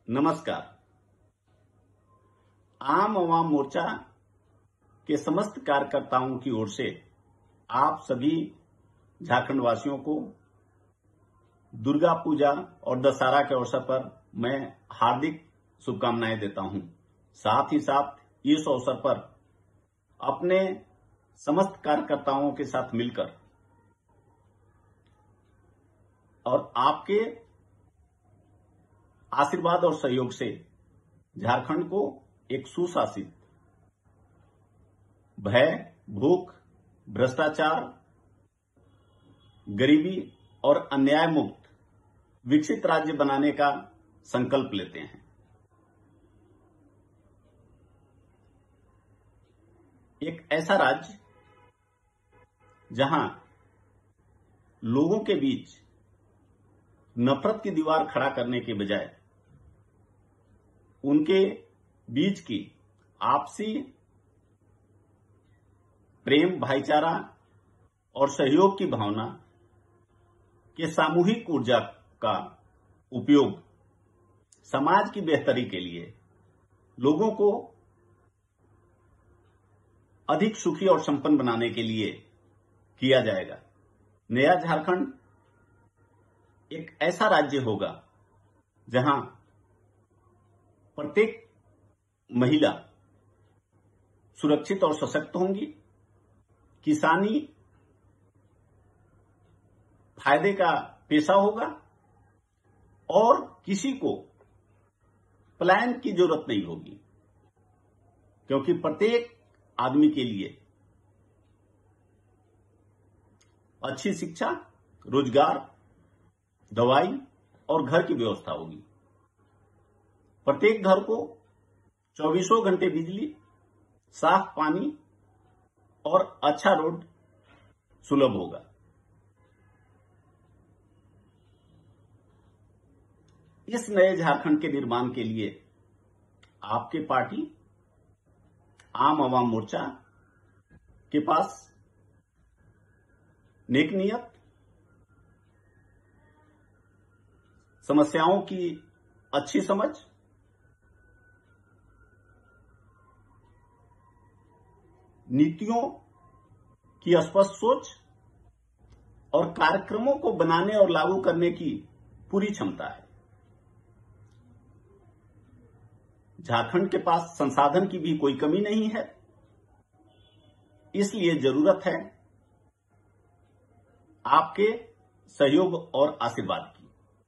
नमस्कार। आम आवाम मोर्चा के समस्त कार्यकर्ताओं की ओर से आप सभी झारखंड वासियों को दुर्गा पूजा और दशहरा के अवसर पर मैं हार्दिक शुभकामनाएं देता हूं। साथ ही साथ इस अवसर पर अपने समस्त कार्यकर्ताओं के साथ मिलकर और आपके आशीर्वाद और सहयोग से झारखंड को एक सुशासित, भय, भूख, भ्रष्टाचार, गरीबी और अन्याय मुक्त विकसित राज्य बनाने का संकल्प लेते हैं। एक ऐसा राज्य जहां लोगों के बीच नफरत की दीवार खड़ा करने के बजाय उनके बीच की आपसी प्रेम, भाईचारा और सहयोग की भावना के सामूहिक ऊर्जा का उपयोग समाज की बेहतरी के लिए, लोगों को अधिक सुखी और संपन्न बनाने के लिए किया जाएगा। नया झारखंड एक ऐसा राज्य होगा जहां प्रत्येक महिला सुरक्षित और सशक्त होंगी, किसानी फायदे का पेशा होगा और किसी को पलायन की जरूरत नहीं होगी, क्योंकि प्रत्येक आदमी के लिए अच्छी शिक्षा, रोजगार, दवाई और घर की व्यवस्था होगी। प्रत्येक घर को 24 घंटे बिजली, साफ पानी और अच्छा रोड सुलभ होगा। इस नए झारखंड के निर्माण के लिए आपके पार्टी आम आवाम मोर्चा के पास नेक नियत, समस्याओं की अच्छी समझ, नीतियों की स्पष्ट सोच और कार्यक्रमों को बनाने और लागू करने की पूरी क्षमता है। झारखंड के पास संसाधन की भी कोई कमी नहीं है, इसलिए जरूरत है आपके सहयोग और आशीर्वाद की।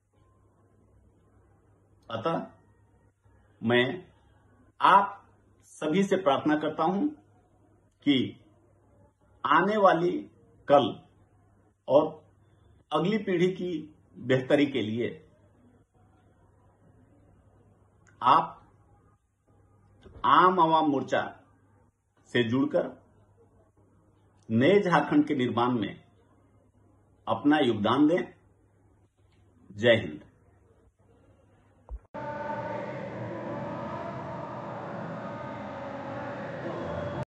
अतः मैं आप सभी से प्रार्थना करता हूं कि आने वाली कल और अगली पीढ़ी की बेहतरी के लिए आप आम आवाम मोर्चा से जुड़कर नए झारखंड के निर्माण में अपना योगदान दें। जय हिंद।